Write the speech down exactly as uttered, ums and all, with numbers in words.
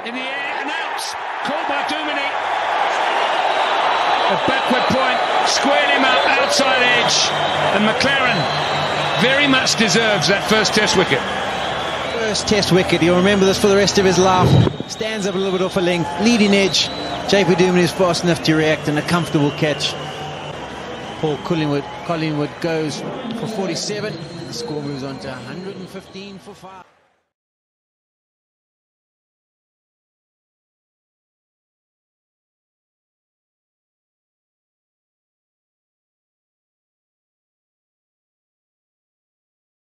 in the air and out. Caught by duminy. A backward point, squared him up outside edge, and McLAREN very much deserves that first test wicket. First test wicket, he'll remember this for the rest of his life. Stands up a little bit off a length, leading edge. J P Duminy is fast enough to react, and a comfortable catch. Paul Collingwood, Collingwood goes for forty-seven. The score moves on to one hundred fifteen for five.